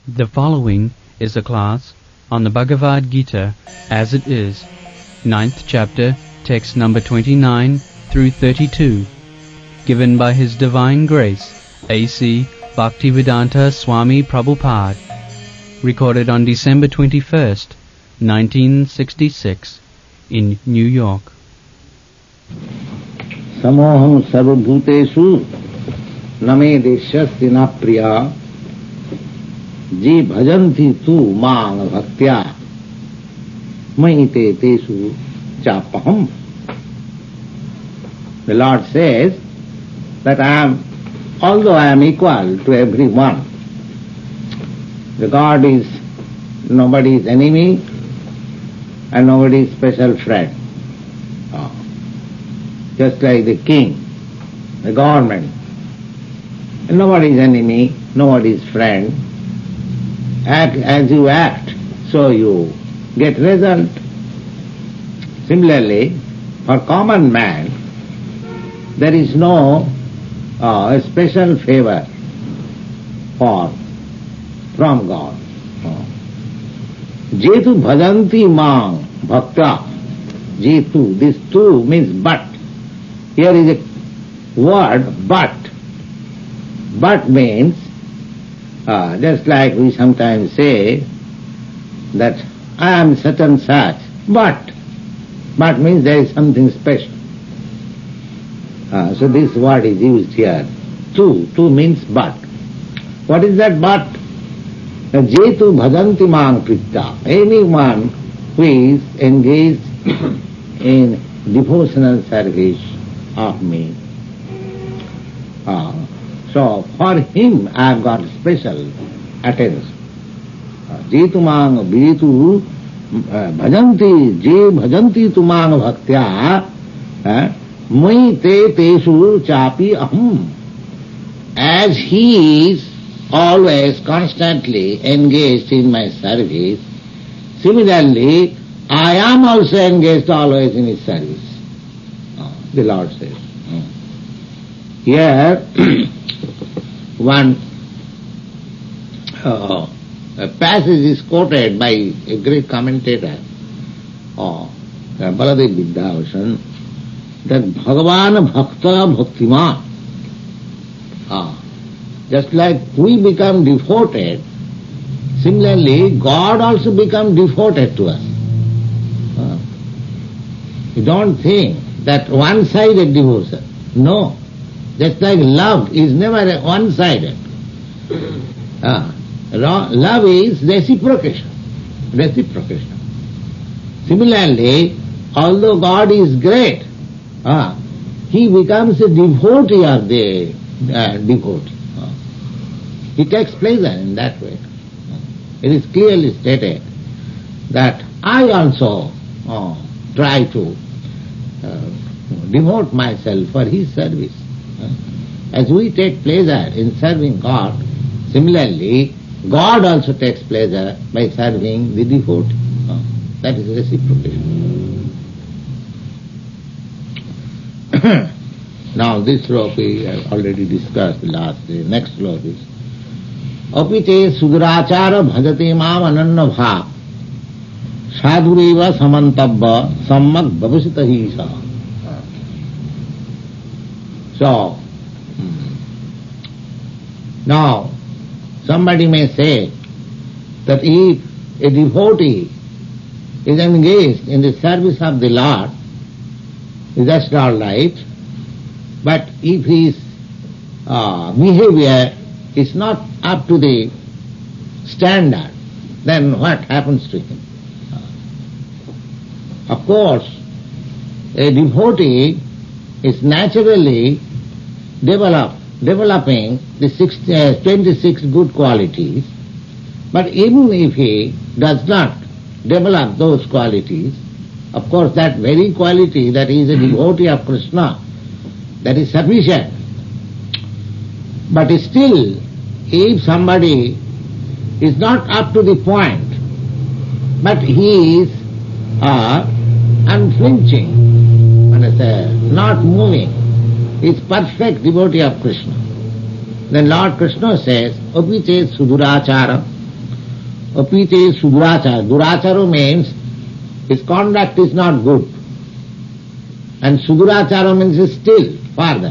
The following is a class on the Bhagavad Gita as it is, 9th chapter, text number 29 through 32, given by His Divine Grace, A.C. Bhaktivedanta Swami Prabhupada, recorded on December 21st, 1966, in New York. Samoham sarvabhuteshu name deshasya na priya je bhajanti tu mang bhaktya mahite tesu chapaham. The Lord says that although I am equal to everyone, the God is nobody's enemy and nobody's special friend. Just like the king, the government, nobody's enemy, nobody's friend. Act as you act, so you get result. Similarly, for common man, there is no special favor from God. Jetu bhajanti mang bhakta. Jetu, this tu means but. Here is a word but. But means, just like we sometimes say that I am such and such, but means there is something special. So this word is used here. Tu means but. What is that but? Jetu bhajanti mang pritta. Anyone who is engaged in devotional service of me. So for him I have got special attention. Jetu mang bitu bhajanti, je bhajanti tu mang bhaktya mai te tesu chapi aham. As he is always constantly engaged in my service, similarly I am also engaged always in his service. The Lord says. Here one a passage is quoted by a great commentator, Baladev Vidyabhushan, that Bhagavan Bhakta Bhaktiman. Just like we become devoted, similarly God also becomes devoted to us. You don't think that one-sided devotion. No. Just like love is never one-sided. Love is reciprocation. Similarly, although God is great, he becomes a devotee of the devotee. He takes pleasure in that way. It is clearly stated that I also try to devote myself for his service. As we take pleasure in serving God, similarly, God also takes pleasure by serving the devotee. That is reciprocation. Now this sloka we have already discussed last day. Next sloka is Apite sudurachara bhajate mam ananna bha sadhureva samantabba sammak bhavasita hi sa. So, now somebody may say that if a devotee is engaged in the service of the Lord, that's all right, but if his behavior is not up to the standard, then what happens to him? Of course, a devotee is naturally developing the 26 good qualities, but even if he does not develop those qualities, of course that very quality that he is a devotee of Krishna, that is sufficient. But still, if somebody is not up to the point, but he is unflinching, not moving, is perfect devotee of Krishna, then Lord Krishna says, Apite sudurachara apite sudurachara. Durachara means his conduct is not good. And sudurachara means still further.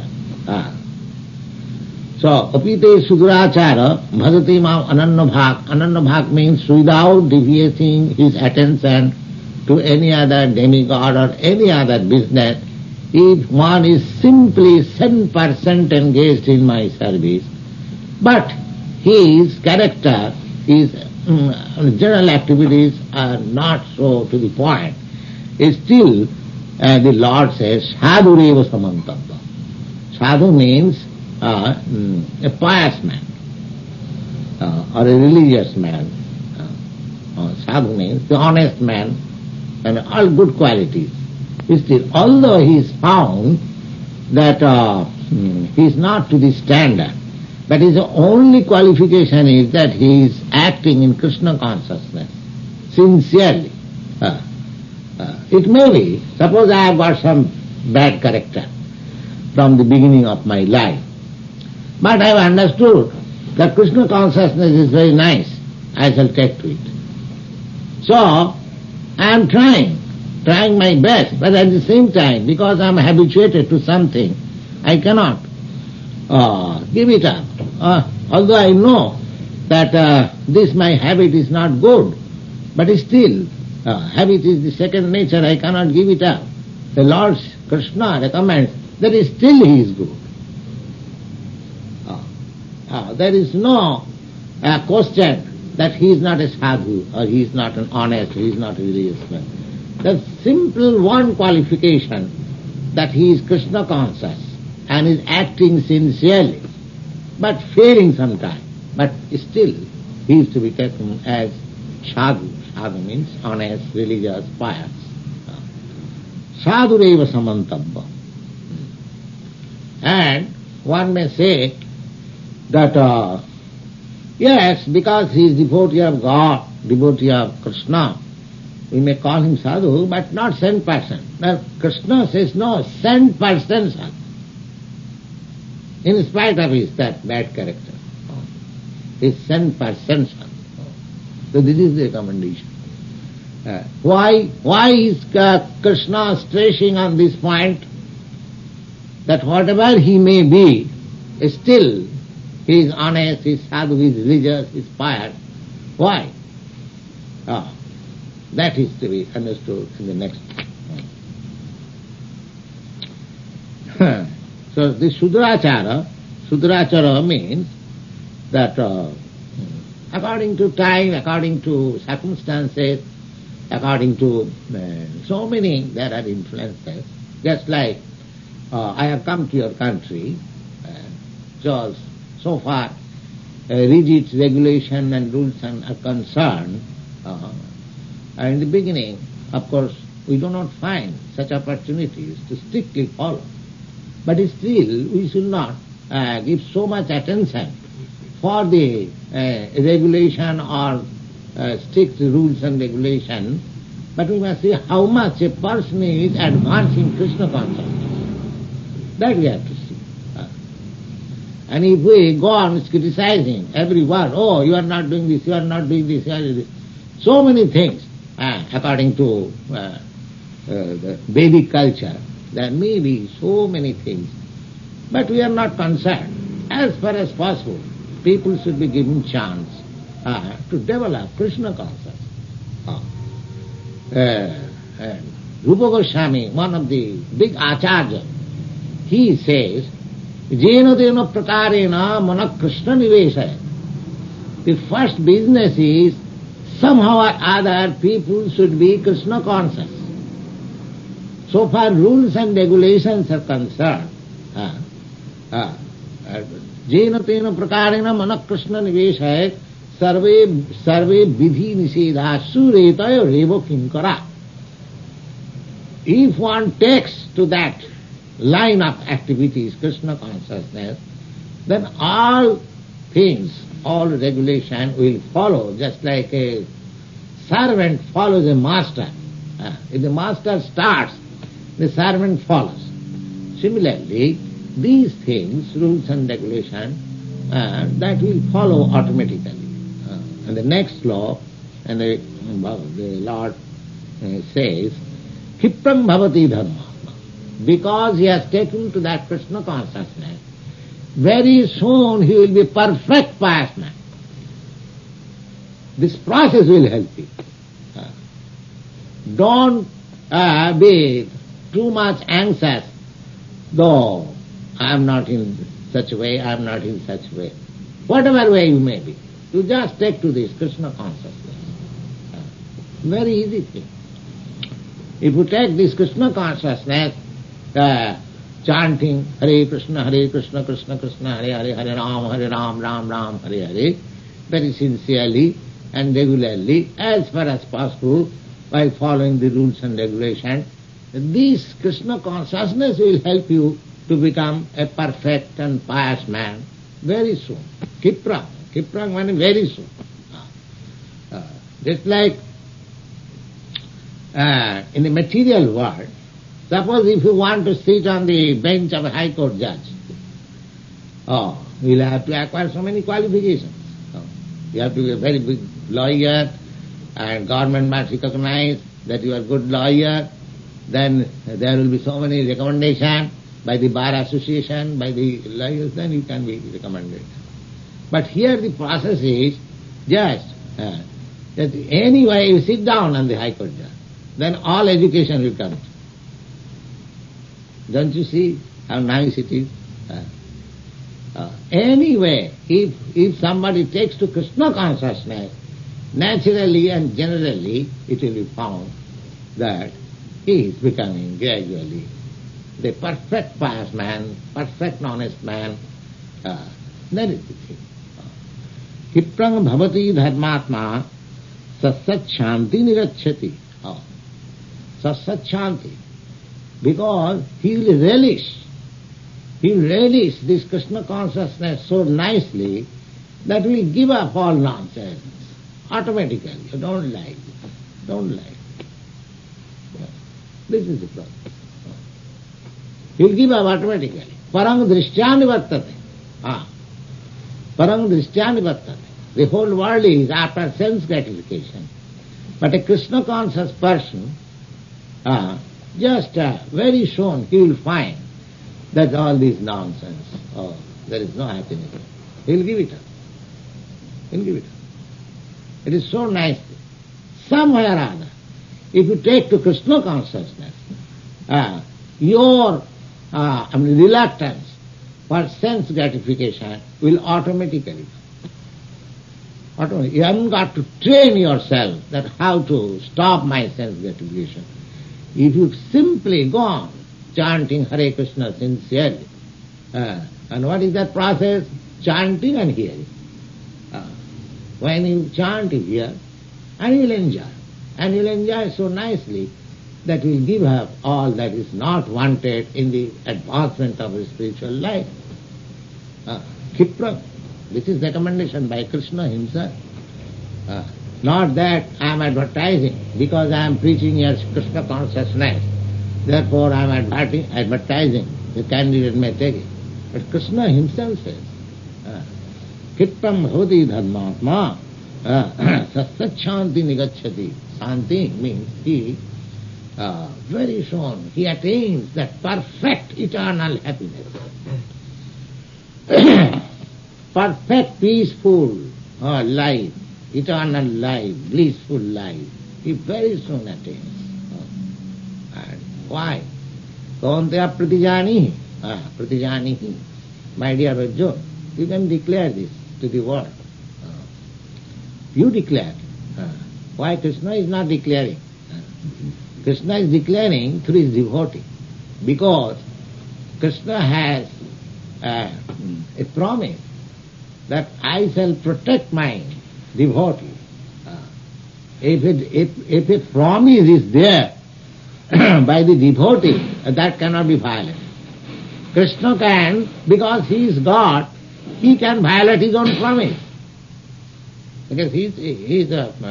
So, apite sudurachara bhajati mam anannabhak. Anannabhak means without deviating his attention to any other demigod or any other business. If one is simply 10% engaged in my service, but his character, his general activities are not so to the point, still the Lord says, sadhureva samantava. Sadhu means a pious man or a religious man. Sadhu means the honest man and all good qualities. Still, although he is found that he is not to the standard, but his only qualification is that he is acting in Krishna consciousness sincerely. It may be, suppose I have got some bad character from the beginning of my life, but I have understood that Krishna consciousness is very nice, I shall take to it. So, I am trying my best, but at the same time, because I am habituated to something, I cannot give it up. Although I know that this my habit is not good, but still, habit is the second nature, I cannot give it up. The Lord Krishna recommends that still he is good. There is no question that he is not a sadhu, or he is not an honest, he is not a religious man. The simple one qualification that he is Krishna conscious and is acting sincerely, but failing sometimes, but still he is to be taken as sadhu. Sadhu means honest, religious, pious. Sadhureva samantava. And one may say that yes, because he is devotee of God, devotee of Krishna, we may call him sadhu, but not sent person. Now Krishna says no, sent person sadhu, in spite of his that bad character. He is sent person sadhu. So this is the recommendation. Why is Krishna stressing on this point? That whatever he may be, still he is honest, he is sadhu, he is religious, he is pious. Why? That is to be understood in the next. So the Sudrachara means that according to time, according to circumstances, according to so many there are influences, just like I have come to your country, so far rigid regulation and rules are concerned, in the beginning, of course, we do not find such opportunities to strictly follow. But still, we should not give so much attention for the regulation or strict rules and regulation, but we must see how much a person is advancing Krishna consciousness. That we have to see. And if we go on criticizing everyone, oh, you are not doing this, you are not doing this, you are doing this, so many things, according to the Vedic culture, there may be so many things, but we are not concerned. As far as possible, people should be given chance to develop Krishna consciousness. Rupa Goswami, one of the big acharyas, he says, Jena tena prakarena mana Krishna nivesaya. The first business is somehow or other people should be Krishna conscious. So far rules and regulations are concerned, Jena tena prakarena mana Krishna nivesaya sarve vidhi nisedha suretayo revo kinkara. If one takes to that line of activities, Krishna consciousness, then all things, all regulation will follow, just like a servant follows a master. If the master starts, the servant follows. Similarly, these things, rules and regulation, that will follow automatically. And the next law, And the Lord says, Kipram bhavati dharma. Because he has taken to that Krishna consciousness, very soon he will be perfect pious man. This process will help you. Don't be too much anxious, though I am not in such a way, I am not in such a way. Whatever way you may be, you just take to this Krishna consciousness. Very easy thing. If you take this Krishna consciousness, chanting Hare Krishna, Krishna Krishna, Hare Hare, Hare Ram, Ram Ram, Hare Hare, very sincerely and regularly, as far as possible, by following the rules and regulations, this Krishna consciousness will help you to become a perfect and pious man very soon. Kiprang means very soon. Just like in the material world, suppose if you want to sit on the bench of a high court judge, you will have to acquire so many qualifications. You have to be a very big lawyer, and government must recognize that you are a good lawyer. Then there will be so many recommendations by the bar association, by the lawyers, then you can be recommended. But here the process is just that anyway you sit down on the high court judge, then all education will come. Don't you see how nice it is? Anyway, if somebody takes to Krishna consciousness, naturally and generally it will be found that he is becoming gradually the perfect pious man, perfect honest man. That is the thing. Kiprang bhavati dharmatma satsat shanti nirachyati. Satsat shanti. Because he will relish this Krishna consciousness so nicely that he will give up all nonsense automatically. You don't like it. Don't like it. This is the problem. He will give up automatically. Parang drishyani vartate. Parang drishyani vartate. The whole world is after sense gratification. But a Krishna conscious person, just very soon he will find that all this nonsense, there is no happiness. He will give it up. He will give it up. It is so nice. Somewhere or other, if you take to Krishna consciousness, your reluctance for sense gratification will automatically. You haven't got to train yourself that how to stop my sense gratification. If you simply go on chanting Hare Krishna sincerely, and what is that process? Chanting and hearing. When you chant, you hear, and you will enjoy. And you will enjoy so nicely that you will give up all that is not wanted in the advancement of the spiritual life. Kipra, this is recommendation by Krishna himself. Not that I am advertising, because I am preaching here Krishna consciousness. Therefore I am advertising. The candidate may take it. But Krishna himself says, Kittam bhavati dharmatma satsat shanti nigacchati. Shanti means he, very soon, he attains that perfect eternal happiness. Perfect peaceful life, eternal life, blissful life. He very soon attains. And why? Kaunteya pratijanihi. Pratijanihi. My dear Arjuna, you can declare this to the world. You declare. Why Krishna is not declaring? Krishna is declaring through his devotee. Because Krishna has a promise that I shall protect my devotee. If a promise is there by the devotee, that cannot be violated. Krishna can, because he is God, he can violate his own promise. Because he is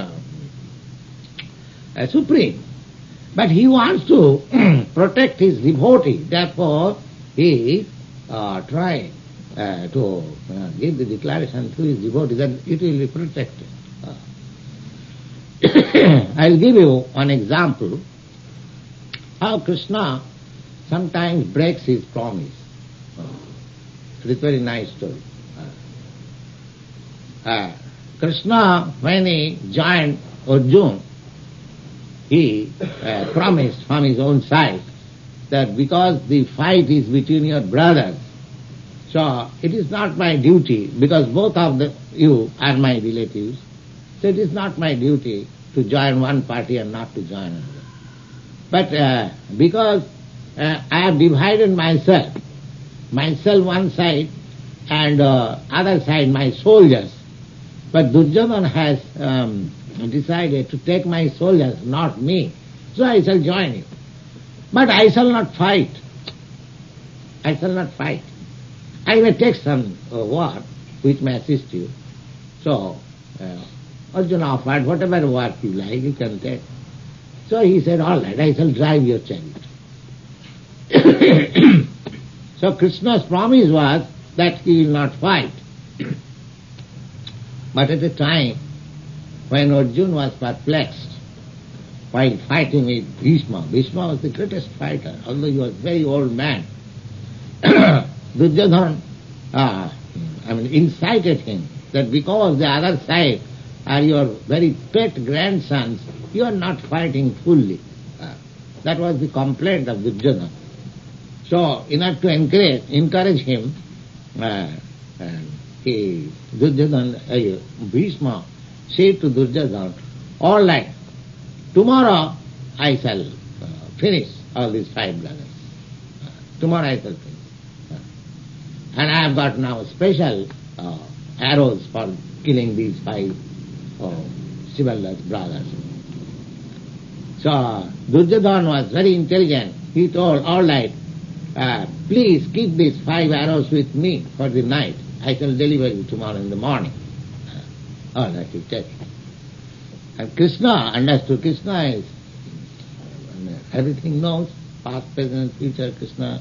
a supreme. But he wants to protect his devotee. Therefore, he is trying to give the declaration to his devotee that it will be protected. I'll give you one example how Krishna sometimes breaks his promise. It is a very nice story. Krishna, when he joined Arjuna, he promised from his own side that because the fight is between your brothers, so it is not my duty, because both of you are my relatives, so it is not my duty to join one party and not to join another. But because I have divided myself one side and other side my soldiers, but Duryodhana has decided to take my soldiers, not me, so I shall join you. But I shall not fight. I shall not fight. I may take some work which may assist you. So Arjuna offered, whatever work you like, you can take. So he said, all right, I shall drive your chariot. So Krishna's promise was that he will not fight. But at the time when Arjuna was perplexed while fighting with Bhishma, Bhishma was the greatest fighter, although he was a very old man. Duryodhana incited him that because the other side are your very pet grandsons, you are not fighting fully. That was the complaint of Duryodhana. So, in order to encourage him, Bhishma said to Duryodhana, all right, tomorrow I shall finish all these 5 brothers. Tomorrow I shall finish. And I have got now special arrows for killing these 5 Shivaldas brothers. So Duryodhana was very intelligent. He told, all right, please keep these 5 arrows with me for the night. I shall deliver you tomorrow in the morning. All right, you take it. And Krishna understood. Krishna is everything knows, past, present, future. Krishna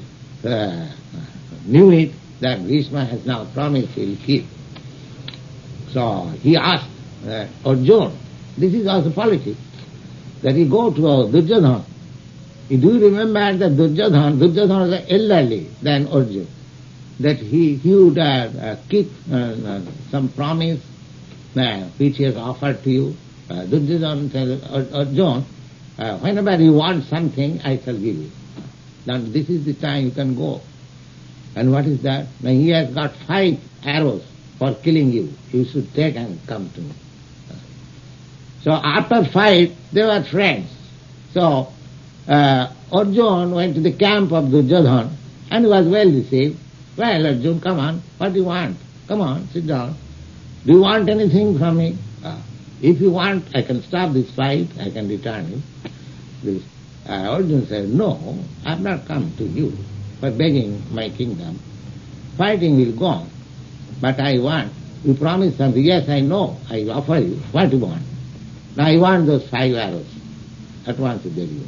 knew it, that Bhishma has now promised he will keep. So he asked Arjuna, this is also politics, that he go to Duryodhana. Do you remember that Duryodhana was elderly than Arjuna, that he would keep some promise which he has offered to you. Duryodhana tells Arjuna, whenever you want something, I shall give you. Now this is the time you can go. And what is that? Now he has got 5 arrows for killing you. You should take and come to me. So after fight, they were friends. So Arjuna went to the camp of Duryodhana and he was well received. Well, Arjuna, come on, what do you want? Come on, sit down. Do you want anything from me? If you want, I can stop this fight, I can return it. Arjuna said, no, I have not come to you for begging my kingdom. Fighting will go on, but I want, you promised something. Yes, I know, I will offer you. What do you want? Now I want those 5 arrows. At once you deliver.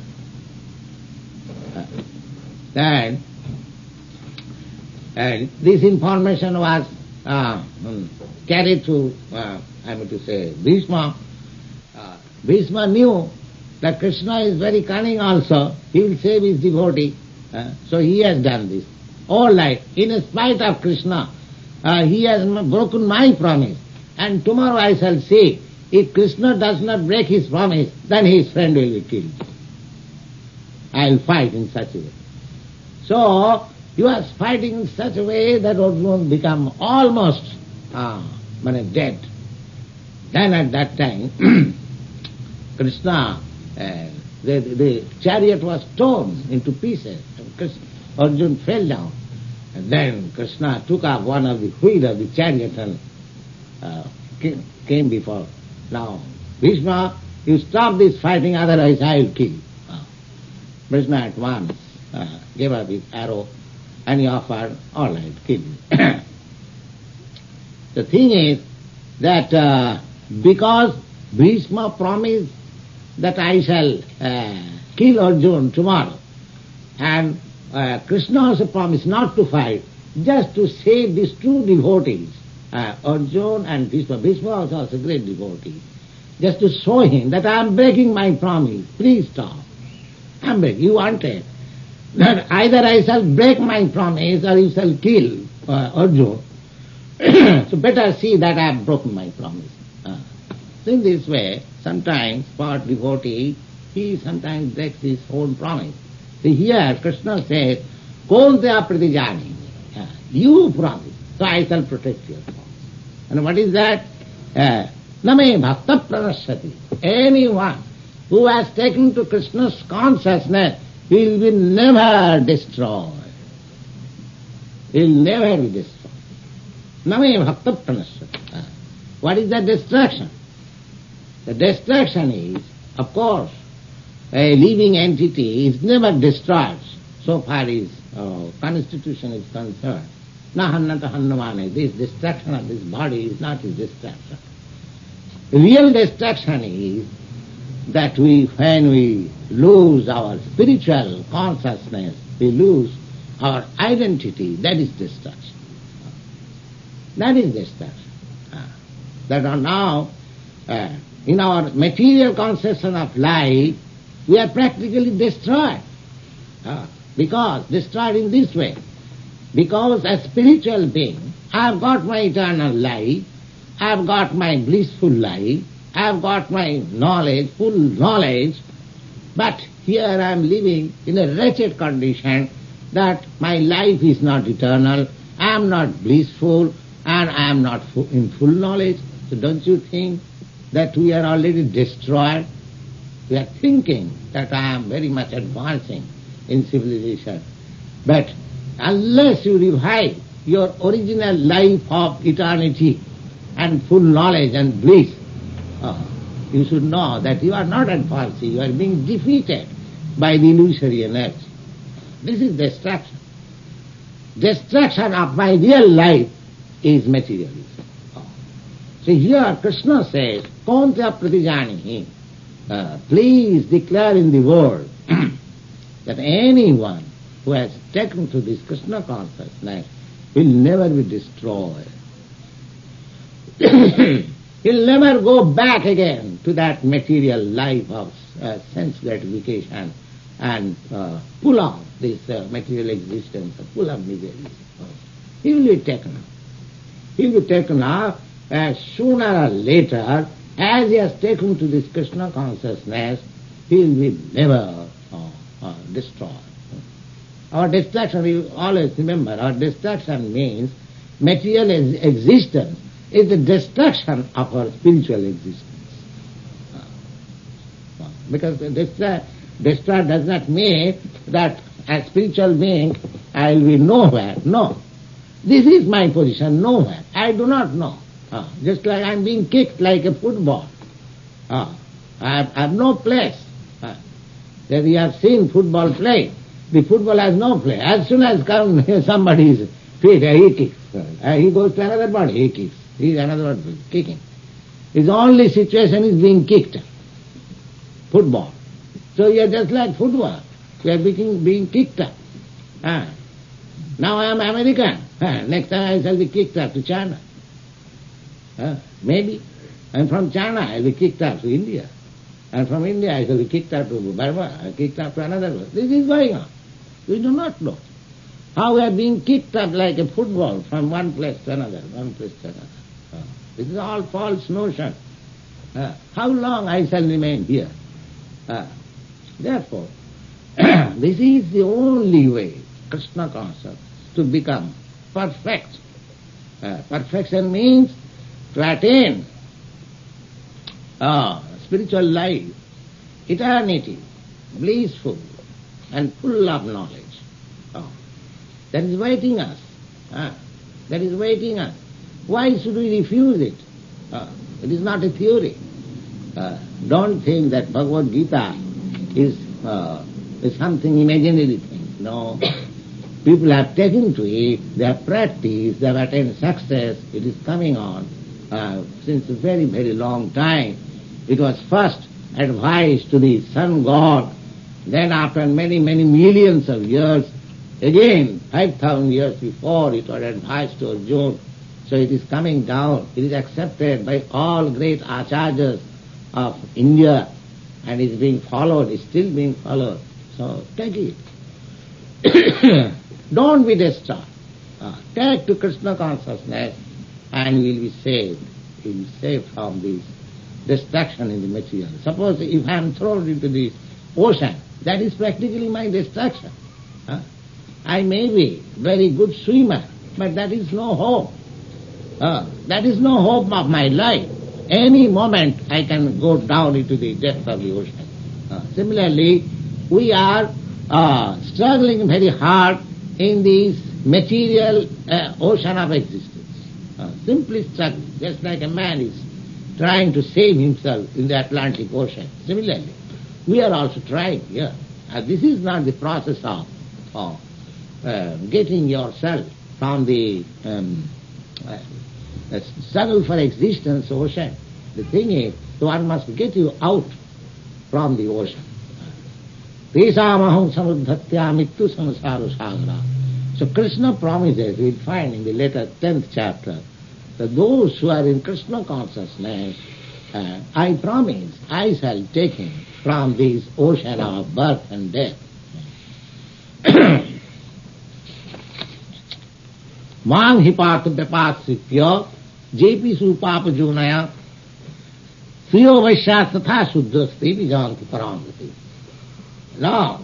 Then this information was carried to, Bhishma. Bhishma knew that Krishna is very cunning also. He will save his devotee. So he has done this. All right, in spite of Krishna, he has broken my promise. And tomorrow I shall see, if Krishna does not break his promise, then his friend will be killed. I will fight in such a way. So, he was fighting in such a way that Arjuna become almost dead. Then at that time, Krishna, the chariot was torn into pieces. Arjuna fell down. And then Krishna took up one of the wheel of the chariot and came before. Now, Bhishma, you stop this fighting, otherwise I will kill you. Krishna at once gave up his arrow and he offered, all right, kill me. The thing is that because Bhishma promised that I shall kill Arjuna tomorrow, and Krishna also promised not to fight, just to save these 2 devotees, Arjuna and Bhishma. Bhishma was also a great devotee. just to show him that I am breaking my promise. Please stop. I am breaking. You wanted that either I shall break my promise or you shall kill Arjuna. So better see that I have broken my promise. So in this way, sometimes for devotee, he sometimes breaks his own promise. See here, Krishna says, Kontya pratijani. You promise, so I shall protect your promise. And what is that? Name bhakta pranashati. Anyone who has taken to Krishna's consciousness will be never destroyed. He will never be destroyed. Name bhakta pranashati. What is the destruction? The destruction is, of course, a living entity is never destroyed so far as constitution is concerned. Nahannata hannavane, this destruction of this body is not his destruction. Real destruction is that when we lose our spiritual consciousness, we lose our identity, that is destruction. That is destruction. That are now, in our material conception of life, we are practically destroyed. Because destroyed in this way. Because as spiritual being, I have got my eternal life, I have got my blissful life, I have got my knowledge, full knowledge, but here I am living in a wretched condition that my life is not eternal, I am not blissful, and I am not in full knowledge. So don't you think that we are already destroyed? We are thinking that I am very much advancing in civilization. But unless you revive your original life of eternity and full knowledge and bliss, you should know that you are not advancing, you are being defeated by the illusory energy. This is destruction. Destruction of my real life is materialism. So here Krishna says, Kontya pratijani. Please declare in the world that anyone who has taken to this Krishna consciousness will never be destroyed. He'll never go back again to that material life of sense gratification and pull off this material existence, pull off misery. He will be taken up. He will be taken up sooner or later. As he has taken to this Krishna consciousness, he will be never destroyed. Our destruction, we always remember, our destruction means material existence is the destruction of our spiritual existence. Because destroy does not mean that as spiritual being I will be nowhere. No. This is my position, nowhere. I do not know. Just like I am being kicked like a football. I have no place. That you have seen football play. The football has no place. As soon as somebody's feet, he kicks. He goes to another body, he kicks. He is another body, kicking. His only situation is being kicked. Football. So you are just like football. You are being kicked up. Now I am American. Next time I shall be kicked up to China. Maybe. And from China I will be kicked up to India. And from India I shall be kicked up to Burma, kicked up to another place. This is going on. We do not know how we are being kicked up like a football from one place to another, one place to another. This is all false notion. How long I shall remain here? Therefore, this is the only way, Krishna consciousness, to become perfect. Perfection means to attain spiritual life, eternity, blissful and full of knowledge. That is waiting us. That is waiting us. Why should we refuse it? It is not a theory. Don't think that Bhagavad Gita is something imaginary thing. No. People have taken to it, they have practiced, they have attained success. It is coming on since a very, very long time. It was first advised to the sun god, then after many, many millions of years, again 5,000 years before it was advised to Arjuna. So it is coming down, it is accepted by all great acharyas of India and is being followed, is still being followed. So take it. Don't be destroyed. Take to Krishna consciousness and you will be saved. You will be saved from this destruction in the material. Suppose if I am thrown into the ocean, that is practically my destruction. I may be very good swimmer, but that is no hope. That is no hope of my life. Any moment I can go down into the depth of the ocean. Similarly, we are struggling very hard in this material ocean of existence. Simply struggling, just like a man is trying to save himself in the Atlantic Ocean. Similarly, we are also trying here. This is not the process of getting yourself from the struggle for existence ocean. The thing is, one must get you out from the ocean. Tesamaham samuddhatya mittu samsara sagra. So Krishna promises, we'll find in the later 10th chapter, that those who are in Krishna consciousness, I promise, I shall take him from this ocean of birth and death. Mang hipatu vyapasritya jepisu papajunaya suyo vaishya tatha suddhasti vijanti parangati. Now,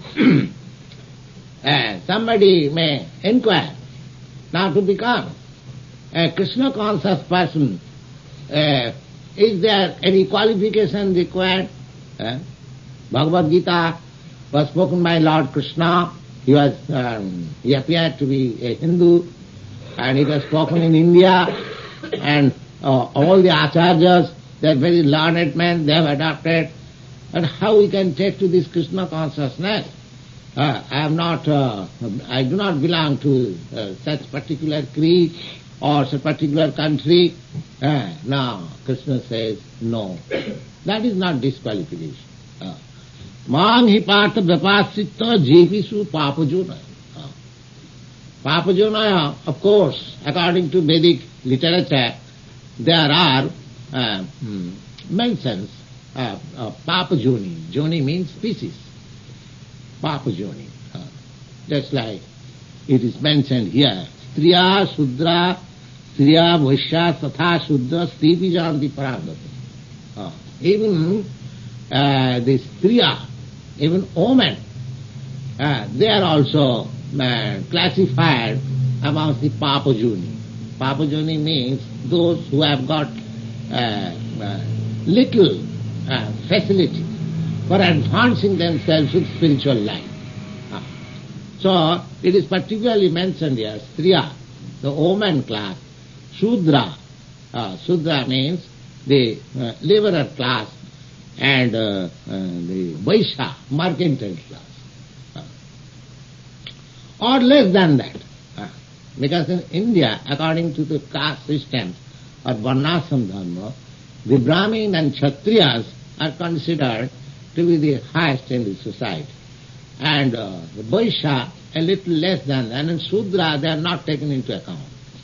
somebody may inquire, now to become a Krishna conscious person, is there any qualification required? Bhagavad Gita was spoken by Lord Krishna. He appeared to be a Hindu, and it was spoken in India, and all the acharyas, they are very learned men, they have adopted. And how we can take to this Krishna consciousness? I do not belong to such particular creed or such particular country. Now, Krishna says, no. That is not disqualification. Mang hi partha vyapasritta jepisu papajunaya. Papajunaya, of course, according to Vedic literature, there are mentions of papajuni. Joni means species. Papajuni. Just like it is mentioned here. Striya, Sudra, Striya, Vaishya, Tatha, Sudra, Stipi Janti Parangati. Even the Striya, even women, they are also classified amongst the Papajuni. Papajuni means those who have got little facility for advancing themselves with spiritual life. So, it is particularly mentioned here, Striya, the woman class, Shudra. Shudra means the laborer class, and the Vaishya, mercantile class. Or less than that. Because in India, according to the caste system or Varnashram Dharma, the Brahmin and Kshatriyas are considered to be the highest in the society. And the Vaishya a little less than that, and Shudra they are not taken into account.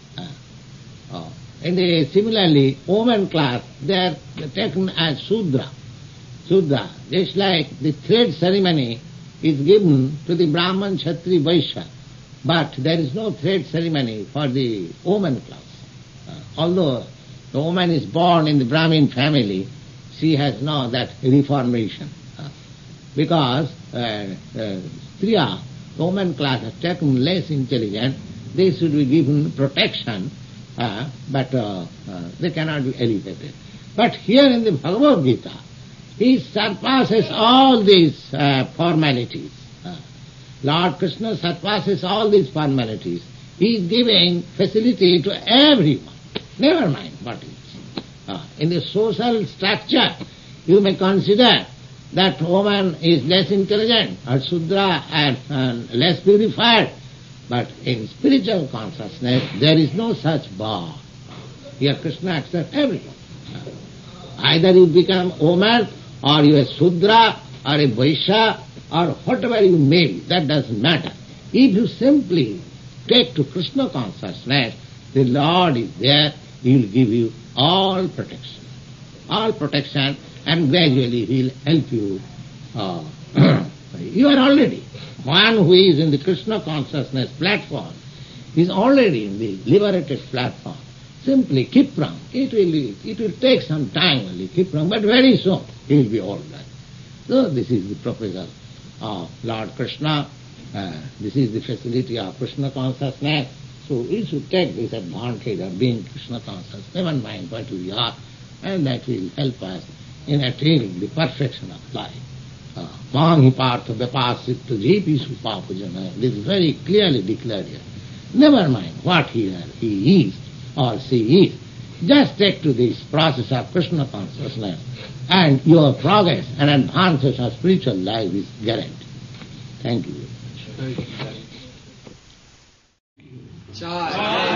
Similarly, woman class, they are taken as Shudra. Shudra, just like the thread ceremony is given to the Brahman, Kshatri, Vaishya, but there is no thread ceremony for the woman class. Although the woman is born in the Brahmin family, she has no that reformation. Because Striya, the woman class, has taken less intelligent, they should be given protection, but they cannot be elevated. But here in the Bhagavad Gita, he surpasses all these formalities. Lord Krishna surpasses all these formalities. He is giving facility to everyone. Never mind what it is. In the social structure, you may consider that woman is less intelligent or Shudra and less purified. But in spiritual consciousness, there is no such bar. Here Krishna accepts everyone. Either you become woman, or you are Shudra, or a Vaishya, or whatever you may be, that doesn't matter. If you simply take to Krishna consciousness, the Lord is there, He will give you all protection. All protection, and gradually he will help you. You are already. One who is in the Krishna consciousness platform is already in the liberated platform. Simply keep wrong. It will take some time only, keep wrong, but very soon he will be all right. So this is the proposal of Lord Krishna. This is the facility of Krishna consciousness. So we should take this advantage of being Krishna conscious, never mind what we are, and that will help us in attaining the perfection of life. Mahi partha vyapasita jepi supapajana. This is very clearly declared here. Never mind what he is or she is. Just take to this process of Krishna consciousness and your progress and advances of spiritual life is guaranteed. Thank you very much. Jai.